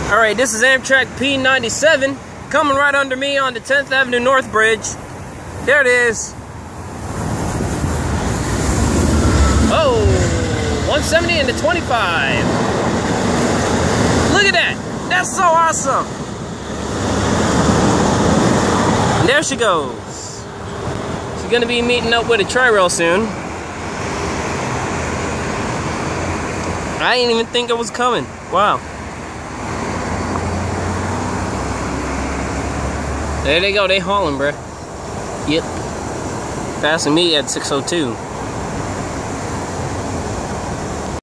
Alright, this is Amtrak P097 coming right under me on the 10th Avenue North Bridge. There it is. Oh, 170 into 25. Look at that. That's so awesome. And there she goes. She's going to be meeting up with a tri-rail soon. I didn't even think it was coming. Wow. There they go, they hauling, bruh. Yep. Passing me at 602.